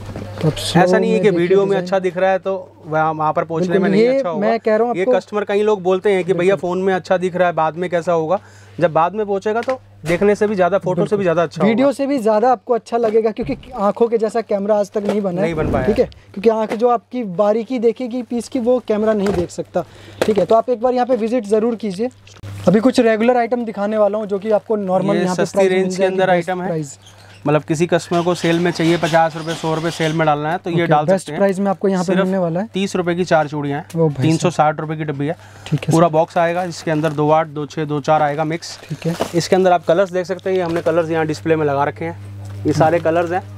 ऐसा नहीं है कि वीडियो में अच्छा दिख रहा है तो वहाँ पर पहुँचने में नहीं अच्छा होगा। मैं कह रहा हूँ ये कस्टमर, कई लोग बोलते हैं कि भैया फ़ोन में अच्छा दिख रहा है, बाद में कैसा होगा। जब बाद में पहुँचेगा तो देखने से भी ज़्यादा, फोटो से भी ज़्यादा अच्छा, वीडियो से भी ज़्यादा आपको अच्छा लगेगा, क्योंकि आंखों के जैसा कैमरा आज तक नहीं बन पाया। ठीक है, क्योंकि आंख जो आपकी बारीकी देखेगी पीस की, वो कैमरा नहीं देख सकता। ठीक है, तो आप एक बार यहाँ पे विजिट ज़रूर कीजिए। अभी कुछ रेगुलर आइटम दिखाने वाला हूँ जो कि आपको नॉर्मल यहाँ पे सस्ती रेंज के अंदर आइटम है। मतलब किसी कस्टमर को सेल में चाहिए 50 रुपये 100 रुपये सेल में डालना है तो ये डाल सकते हैं। प्राइस में आपको यहाँ पे मिलने वाला है 30 रुपये की 4 चूड़ियाँ हैं, 360 रुपये की डब्बी है। पूरा बॉक्स आएगा, इसके अंदर 2 8 2 6 2 4 आएगा मिक्स। ठीक है, इसके अंदर आप कलर्स देख सकते हैं, ये हमने कलर्स यहाँ डिस्प्ले में लगा रखे हैं, ये सारे कलर्स हैं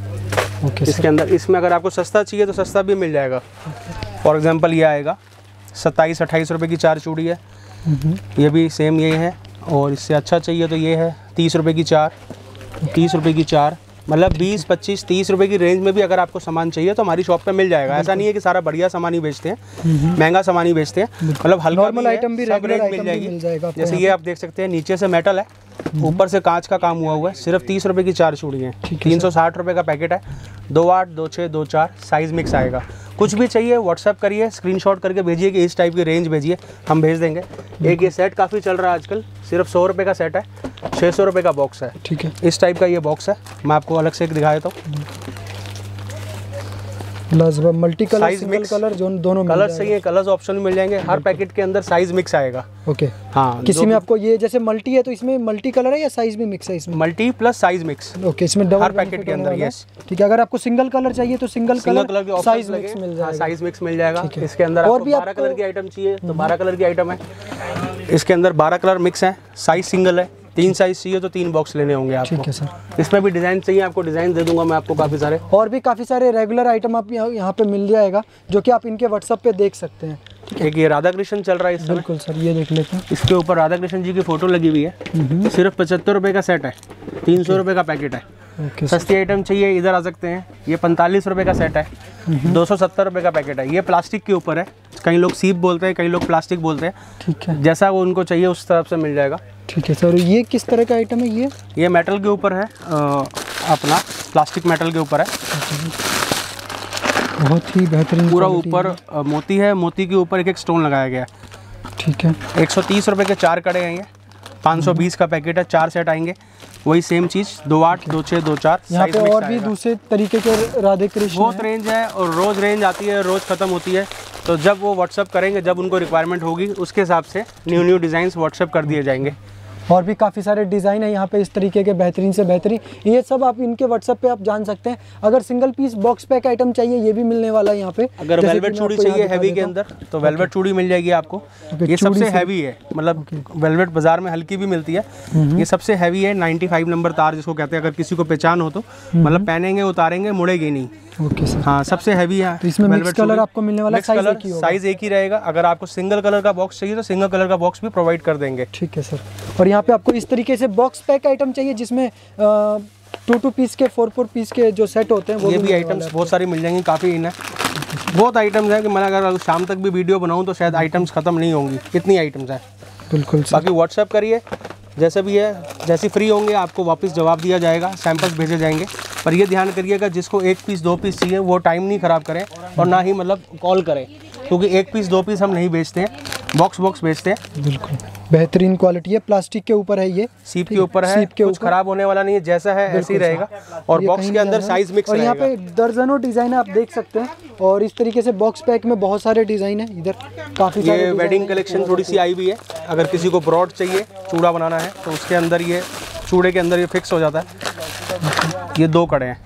इसके अंदर। इसमें अगर आपको सस्ता चाहिए तो सस्ता भी मिल जाएगा। फॉर एग्जाम्पल ये आएगा 27-28 रुपये की 4 चूड़ी है, ये भी सेम यही है। और इससे अच्छा चाहिए तो ये है 30 रुपये की 4, 30 रुपये की 4, मतलब 20 25 30 रुपये की रेंज में भी अगर आपको सामान चाहिए तो हमारी शॉप पे मिल जाएगा। ऐसा नहीं है कि सारा बढ़िया सामान ही बेचते हैं, महंगा सामान ही बेचते हैं, मतलब हल्का आइटम भी सब रेंज मिल जाएगी। जैसे ये आप देख सकते हैं, नीचे से मेटल है, ऊपर से कांच का काम हुआ है। सिर्फ 30 रुपये की 4 चूड़ी हैं, 360 रुपये का पैकेट है। 2 8 2 6 2 4 साइज़ मिक्स आएगा। कुछ भी चाहिए व्हाट्सएप करिए, स्क्रीनशॉट करके भेजिए कि इस टाइप की रेंज भेजिए, हम भेज देंगे। एक ये सेट काफ़ी चल रहा है आजकल, सिर्फ 100 रुपये का सेट है, 600 रुपये का बॉक्स है। ठीक है, इस टाइप का ये बॉक्स है, मैं आपको अलग से एक दिखा देता हूँ। मल्टी कलर, सिंगल कलर, दोनों कलर चाहिए, कलर्स ऑप्शन मिल जाएंगे। हर पैकेट के अंदर साइज मिक्स आएगा। ओके, हाँ, किसी में आपको ये जैसे मल्टी है तो इसमें मल्टी कलर है या साइज भी मिक्स है इसमें? Multi plus size mix. Okay, इसमें डबल हर पैकेट के अंदर। यस, ठीक है। अगर आपको सिंगल कलर चाहिए तो सिंगल कलर के साइज मिक्स मिल जाएगा। साइज मिक्स मिल जाएगा। इसके अंदर और भी 12 कलर की आइटम चाहिए तो 12 कलर की आइटम है। इसके अंदर 12 कलर मिक्स है, साइज सिंगल है। 3 साइज चाहिए तो 3 बॉक्स लेने होंगे आपको। ठीक है सर। इसमें भी डिज़ाइन चाहिए आपको, डिज़ाइन दे दूंगा मैं आपको काफ़ी सारे। और भी काफ़ी सारे रेगुलर आइटम आप यहाँ पे मिल जाएगा जो कि आप इनके व्हाट्सएप पे देख सकते हैं। एक ये राधा कृष्ण चल रहा है इस समय। बिल्कुल सर, ये देख लेते हैं। इसके ऊपर राधा कृष्ण जी की फ़ोटो लगी हुई है। सिर्फ 75 रुपये का सेट है, 300 रुपये का पैकेट है। सस्ती आइटम चाहिए इधर आ सकते हैं। ये 45 रुपये का सेट है, 270 रुपये का पैकेट है। ये प्लास्टिक के ऊपर है, कई लोग सीप बोलते हैं, कई लोग प्लास्टिक बोलते हैं। ठीक है, जैसा वो उनको चाहिए उस तरफ से मिल जाएगा। ठीक है सर। ये किस तरह का आइटम है? ये मेटल के ऊपर है, अपना प्लास्टिक मेटल के ऊपर है। बहुत ही बेहतरीन, पूरा ऊपर मोती है, मोती के ऊपर एक स्टोन लगाया गया है। ठीक है, 130 रुपये के 4 कड़े हैं ये, 520 का पैकेट है, 4 सेट आएंगे। वही सेम चीज़ 2 8 2 6 2 4। यहाँ पे और भी दूसरे तरीके के राधे कृष्ण बहुत रेंज है और रोज़ रेंज आती है, रोज़ ख़त्म होती है। तो जब वो व्हाट्सअप करेंगे, जब उनको रिक्वायरमेंट होगी, उसके हिसाब से न्यू डिज़ाइंस व्हाट्सअप कर दिए जाएंगे। और भी काफ़ी सारे डिज़ाइन है यहाँ पे इस तरीके के, बेहतरीन से बेहतरीन। ये सब आप इनके व्हाट्सएप पे आप जान सकते हैं। अगर single piece box pack item चाहिए, ये भी मिलने वाला है यहाँ पे। अगर वेलवेट चूड़ी चाहिए हैवी के अंदर तो वेलवेट चूड़ी मिल जाएगी आपको। ये सबसे हैवी है, मतलब वेलवेट बाजार में हल्की भी मिलती है, ये सबसे हैवी है। 95 नंबर तार जिसको कहते हैं, अगर किसी को पहचान हो तो, मतलब पहनेंगे उतारेंगे मुड़ेगी नहीं। Okay sir. हाँ, सबसे हैवी है। तो इसमें मिक्स कलर आपको मिलने वाला है, साइज एक ही रहेगा। अगर आपको सिंगल कलर का बॉक्स चाहिए तो सिंगल कलर का बॉक्स भी प्रोवाइड कर देंगे। ठीक है सर। और यहाँ पे आपको इस तरीके से बॉक्स पैक आइटम चाहिए जिसमें 2 पीस के 4 पीस के जो सेट होते हैं, वो ये भी आइटम्स बहुत सारी मिल जाएंगी। काफ़ी इन है, बहुत आइटम्स हैं कि मैं अगर शाम तक भी वीडियो बनाऊँ तो शायद आइटम्स ख़त्म नहीं होंगी, इतनी आइटम्स हैं। बिल्कुल। बाकी व्हाट्सएप करिए, जैसे भी है, जैसे फ्री होंगे आपको वापस जवाब दिया जाएगा, सैंपल्स भेजे जाएंगे। पर ये ध्यान करिएगा, जिसको 1 पीस 2 पीस चाहिए वो टाइम नहीं ख़राब करें और ना ही मतलब कॉल करें, क्योंकि 1 पीस 2 पीस हम नहीं बेचते हैं। बॉक्स बेचते हैं। बिल्कुल बेहतरीन क्वालिटी है, प्लास्टिक के ऊपर है, ये सीप के ऊपर है, कुछ खराब होने वाला नहीं है, जैसा है ऐसे ही रहेगा। और बॉक्स के अंदर साइज मिक्स और रहेगा। यहाँ पे दर्जनों डिजाइन आप देख सकते हैं। और इस तरीके से बॉक्स पैक में बहुत सारे डिजाइन है, इधर काफी सारे। ये वेडिंग कलेक्शन थोड़ी सी आई हुई है, अगर किसी को ब्रॉड चाहिए चूड़ा बनाना है तो उसके अंदर ये चूड़े के अंदर ये फिक्स हो जाता है। ये 2 कड़े हैं,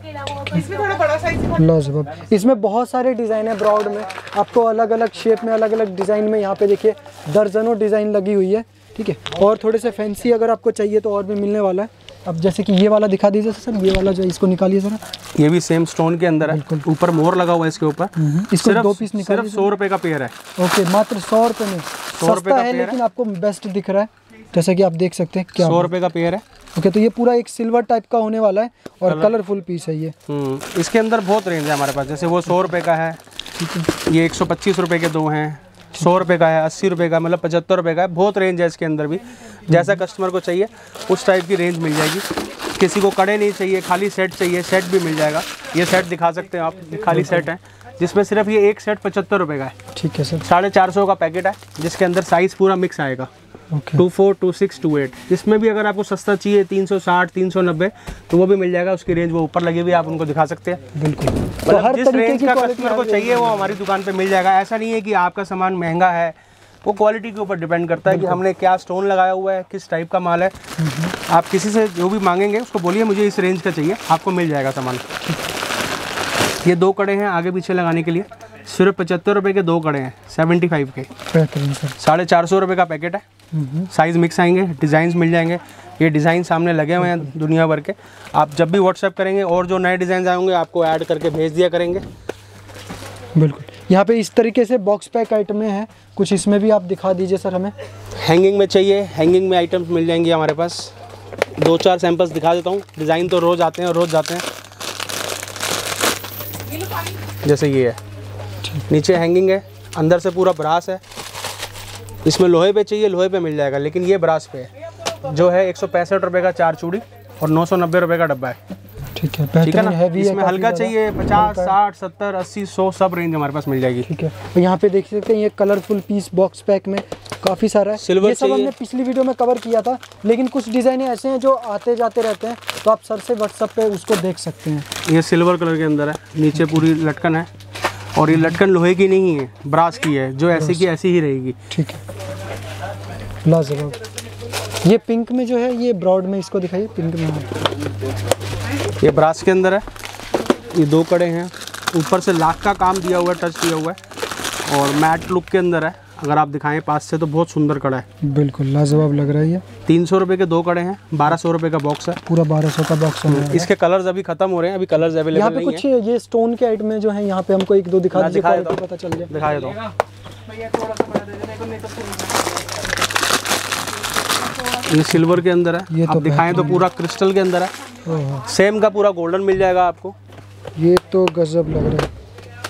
लाजवाब। इसमें बहुत सारे डिज़ाइन है ब्रॉड में, आपको अलग अलग शेप में, अलग अलग डिज़ाइन में यहाँ पे देखिए दर्जनों डिज़ाइन लगी हुई है, ठीक है। और थोड़े से फैंसी अगर आपको चाहिए तो और भी मिलने वाला है। अब जैसे कि ये वाला दिखा दीजिए सर, ये वाला जो इसको निकालिए जरा। ये भी सेम स्टोन के अंदर है, ऊपर मोर लगा हुआ है इसके ऊपर। इसको 2 पीस निकालिए। सिर्फ 100 रुपये का पेयर है। ओके, मात्र 100 रुपये में। 100 रुपये का है, पेयर लेकिन आपको बेस्ट दिख रहा है, जैसा कि आप देख सकते हैं। क्या 100 रुपये का पेयर है। ओके, तो ये पूरा एक सिल्वर टाइप का होने वाला है और कलरफुल पीस है ये। इसके अंदर बहुत रेंज है हमारे पास, जैसे वो 100 रुपये का है, ये 125 रुपये के 2 हैं, 100 रुपये का है, 80 रुपये का, मतलब 75 रुपये का है। बहुत रेंज है इसके अंदर भी, जैसा कस्टमर को चाहिए उस टाइप की रेंज मिल जाएगी। किसी को कड़े नहीं चाहिए, खाली सेट चाहिए, सेट भी मिल जाएगा। ये सेट दिखा सकते हैं आप, खाली सेट है जिसमें सिर्फ ये एक सेट 75 रुपये का है। ठीक है सर। 450 का पैकेट है, जिसके अंदर साइज़ पूरा मिक्स आएगा। 24, 26, 28। इसमें भी अगर आपको सस्ता चाहिए 360, 390 तो वो भी मिल जाएगा। उसकी रेंज वो ऊपर लगी हुई है, आप उनको दिखा सकते हैं। बिल्कुल, तो हर जिस रेंज का कस्टमर को चाहिए वो हमारी दुकान पे मिल जाएगा। ऐसा नहीं है कि आपका सामान महंगा है, वो क्वालिटी के ऊपर डिपेंड करता है कि हमने क्या स्टोन लगाया हुआ है, किस टाइप का माल है। आप किसी से जो भी मांगेंगे उसको बोलिए मुझे इस रेंज का चाहिए, आपको मिल जाएगा सामान। ये 2 कड़े हैं आगे पीछे लगाने के लिए, सिर्फ 75 रुपये के 2 कड़े हैं, 75 के। 450 रुपये का पैकेट है। साइज़ मिक्स आएंगे, डिज़ाइंस मिल जाएंगे। ये डिज़ाइन सामने लगे हुए हैं दुनिया भर के, आप जब भी व्हाट्सएप करेंगे और जो नए डिज़ाइन आएंगे आपको ऐड करके भेज दिया करेंगे। बिल्कुल, यहाँ पे इस तरीके से बॉक्स पैक आइटमें हैं, कुछ इसमें भी आप दिखा दीजिए सर हमें। हैंगिंग में चाहिए, हैंगिंग में आइटम्स मिल जाएंगे हमारे पास। 2-4 सैंपल्स दिखा देता हूँ। डिज़ाइन तो रोज़ आते हैं और रोज़ जाते हैं। जैसे ये है, नीचे हैंगिंग है, अंदर से पूरा ब्रास है। इसमें लोहे पे चाहिए, लोहे पे मिल जाएगा, लेकिन ये ब्रास पे है, जो है 165 रुपये का 4 चूड़ी और 990 रुपये का डब्बा है। ठीक है, ठीक है ना। इसमें हल्का चाहिए 50, 60, 70, 80, 100 सब रेंज हमारे पास मिल जाएगी। ठीक है, और यहाँ पे देख सकते हैं ये कलरफुल पीस बॉक्स पैक में काफ़ी सारा है। सिल्वर ये सब हमने पिछली वीडियो में कवर किया था, लेकिन कुछ डिज़ाइन ऐसे हैं जो आते जाते रहते हैं, तो आप सर से व्हाट्सएप पे उसको देख सकते हैं। ये सिल्वर कलर के अंदर है, नीचे पूरी लटकन है और ये लटकन लोहे की नहीं है, ब्रास की है, जो ऐसी की ऐसी ही रहेगी। ठीक है, लाजवाब। ये पिंक में जो है, ये ब्रॉड में इसको दिखाइए, पिंक में। ये ब्रास के अंदर है, ये 2 कड़े हैं, ऊपर से लाख का काम दिया हुआ है, टच दिया हुआ है और मैट लुक के अंदर है। अगर आप दिखाएं पास से तो बहुत सुंदर कड़ा है, बिल्कुल लाजवाब लग रहा है। ये 300 रुपये के 2 कड़े हैं, 1200 रुपये का बॉक्स है, पूरा 1200 का बॉक्स है। इसके कलर्स अभी खत्म हो रहे हैं, अभी कलर्स अवेलेबल यहाँ पे नहीं कुछ ये स्टोन के आइटम जो है, यहाँ पे हमको 1-2 दिखा दीजिए, पता चल जाए। दिखा देता हूँ। ये सिल्वर के अंदर है, ये आप तो दिखाएं तो पूरा क्रिस्टल के अंदर है। सेम का पूरा गोल्डन मिल जाएगा आपको। ये तो गजब लग रहा है।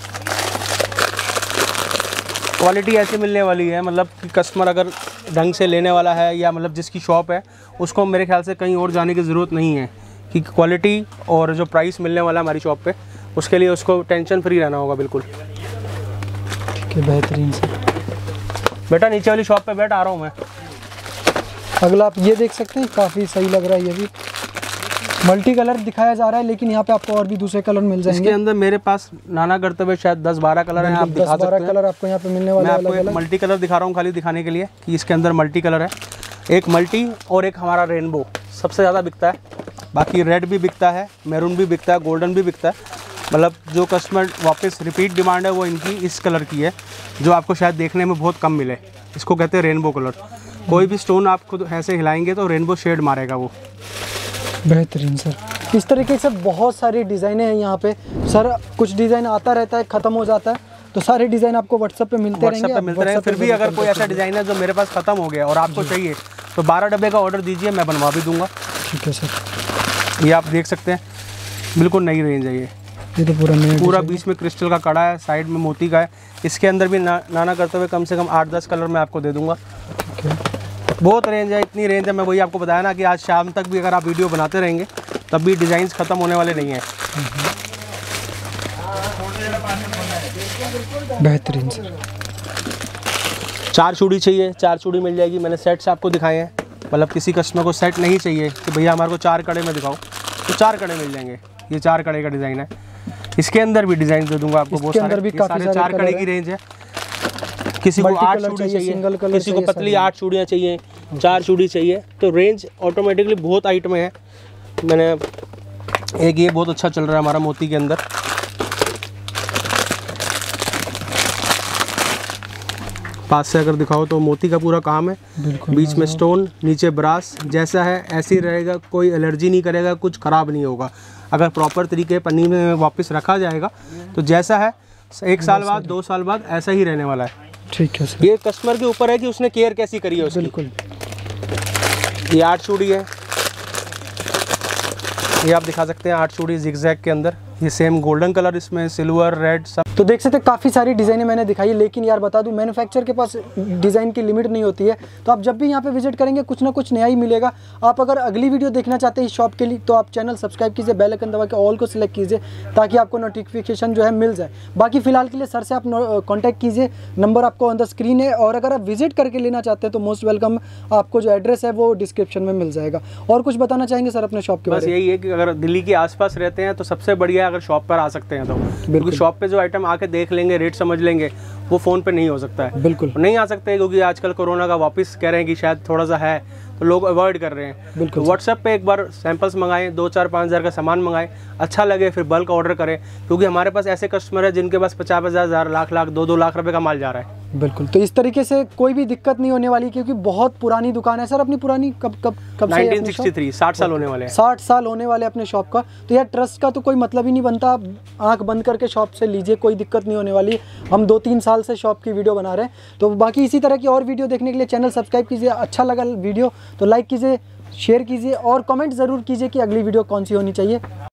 क्वालिटी ऐसे मिलने वाली है, मतलब कि कस्टमर अगर ढंग से लेने वाला है या मतलब जिसकी शॉप है उसको मेरे ख्याल से कहीं और जाने की ज़रूरत नहीं है, कि क्वालिटी और जो प्राइस मिलने वाला है हमारी शॉप पे, उसके लिए उसको टेंशन फ्री रहना होगा बिल्कुल। ठीक है, बेहतरीन से। बेटा नीचे वाली शॉप पे बैठ, आ रहा हूँ मैं। अगला आप ये देख सकते हैं, काफ़ी सही लग रहा है। ये भी मल्टी कलर दिखाया जा रहा है, लेकिन यहाँ पे आपको और भी दूसरे कलर मिल जाएंगे। इसके अंदर मेरे पास नाना करते हुए शायद 10-12 कलर हैं, आप दिखा सकते हैं। 10-12 कलर आपको यहाँ पे मिलने वाले मैं हैं। आपको एक मल्टी कलर दिखा रहा हूँ खाली दिखाने के लिए कि इसके अंदर मल्टी कलर है। एक मल्टी और एक हमारा रेनबो सबसे ज़्यादा बिकता है, बाकी रेड भी बिकता है, मैरून भी बिकता है, गोल्डन भी बिकता है। मतलब जो कस्टमर वापस रिपीट डिमांड है वो इनकी इस कलर की है, जो आपको शायद देखने में बहुत कम मिले। इसको कहते हैं रेनबो कलर। कोई भी स्टोन आप खुद ऐसे हिलाएंगे तो रेनबो शेड मारेगा वो। बेहतरीन सर। इस तरीके से बहुत सारी डिज़ाइनें हैं यहाँ पे सर। कुछ डिज़ाइन आता रहता है, ख़त्म हो जाता है, तो सारे डिज़ाइन आपको व्हाट्सएप पे मिलते रहेंगे। फिर भी अगर कोई ऐसा डिज़ाइन है जो मेरे पास ख़त्म हो गया और आपको चाहिए तो 12 डब्बे का ऑर्डर दीजिए, मैं बनवा भी दूंगा। ठीक है सर। ये आप देख सकते हैं, बिल्कुल नई रेंज है ये तो पूरा बीच में क्रिस्टल का कड़ा है, साइड में मोती का है। इसके अंदर भी नाना करते हुए कम से कम 8-10 कलर मैं आपको दे दूंगा। बहुत रेंज है, इतनी रेंज है, मैं वही आपको बताया ना कि आज शाम तक भी अगर आप वीडियो बनाते रहेंगे तब भी डिज़ाइंस ख़त्म होने वाले नहीं हैं। बेहतरीन सर। 4 चूड़ी चाहिए 4 चूड़ी मिल जाएगी। मैंने सेट से आपको दिखाए हैं, मतलब किसी कस्टमर को सेट नहीं चाहिए कि भैया हमारे को 4 कड़े में दिखाओ, तो 4 कड़े मिल जाएंगे। ये 4 कड़े का डिज़ाइन है, इसके अंदर भी डिज़ाइन दे दूंगा आपको बहुत सारे। ये सारे 4 कड़े की रेंज है। किसी को 8 चूड़ी चाहिए, किसी को पतली 8 चूड़ियाँ चाहिए, 4 चूड़ी चाहिए, तो रेंज ऑटोमेटिकली बहुत हाइट में है। मैंने एक ये बहुत अच्छा चल रहा है हमारा मोती के अंदर, पास से अगर दिखाओ तो मोती का पूरा काम है, बीच में स्टोन, नीचे ब्रास, जैसा है ऐसे ही रहेगा, कोई एलर्जी नहीं करेगा, कुछ ख़राब नहीं होगा। अगर प्रॉपर तरीके पन्नी में वापस रखा जाएगा तो जैसा है 1 साल बाद 2 साल बाद ऐसा ही रहने वाला है। ठीक है सर। ये कस्टमर के ऊपर है कि उसने केयर कैसी करी है उसकी। बिल्कुल। ये 8 चूड़ी है, ये आप दिखा सकते हैं 8 चूड़ी जिगजैग के अंदर। ये सेम गोल्डन कलर, इसमें सिल्वर रेड सब। तो देख सकते हैं काफ़ी सारी डिज़ाइनें मैंने दिखाई, लेकिन यार बता दूं मैन्युफैक्चर के पास डिज़ाइन की लिमिट नहीं होती है। तो आप जब भी यहाँ पे विजिट करेंगे कुछ ना कुछ नया ही मिलेगा। आप अगर अगली वीडियो देखना चाहते हैं इस शॉप के लिए तो आप चैनल सब्सक्राइब कीजिए, बेल आइकन दबा के ऑल को सिलेक्ट कीजिए ताकि आपको नोटिफिकेशन जो है मिल जाए। बाकी फिलहाल के लिए सर से आप कॉन्टैक्ट कीजिए, नंबर आपको ऑन द स्क्रीन है। और अगर आप विजिट करके लेना चाहते हैं तो मोस्ट वेलकम, आपको जो एड्रेस है वो डिस्क्रिप्शन में मिल जाएगा। और कुछ बताना चाहेंगे सर अपने शॉप के बारे में? बस यही है कि अगर दिल्ली के आसपास रहते हैं तो सबसे बढ़िया है अगर शॉप पर आ सकते हैं तो, क्योंकि शॉप पे जो आइटम आके देख लेंगे, रेट समझ लेंगे, वो फ़ोन पे नहीं हो सकता है। बिल्कुल नहीं आ सकते क्योंकि आजकल कोरोना का वापस कह रहे हैं कि शायद थोड़ा सा है, तो लोग अवॉइड कर रहे हैं। बिल्कुल। व्हाट्सएप पे एक बार सैंपल्स मंगाएं, 2-4-5 हज़ार का सामान मंगाएं, अच्छा लगे फिर बल्क ऑर्डर करें, क्योंकि हमारे पास ऐसे कस्टमर है जिनके पास 50-50 लाख 2-2 लाख रुपए का माल जा रहा है। बिल्कुल। तो इस तरीके से कोई भी दिक्कत नहीं होने वाली, क्योंकि बहुत पुरानी दुकान है सर अपनी। पुरानी कब 1963, 60 साल होने वाले हैं। 60 साल होने वाले अपने शॉप का। तो यार ट्रस्ट का तो कोई मतलब ही नहीं बनता। आप आंख बंद करके शॉप से लीजिए, कोई दिक्कत नहीं होने वाली। हम 2-3 साल से शॉप की वीडियो बना रहे हैं। तो बाकी इसी तरह की और वीडियो देखने के लिए चैनल सब्सक्राइब कीजिए। अच्छा लगा वीडियो तो लाइक कीजिए, शेयर कीजिए और कमेंट ज़रूर कीजिए कि अगली वीडियो कौन सी होनी चाहिए।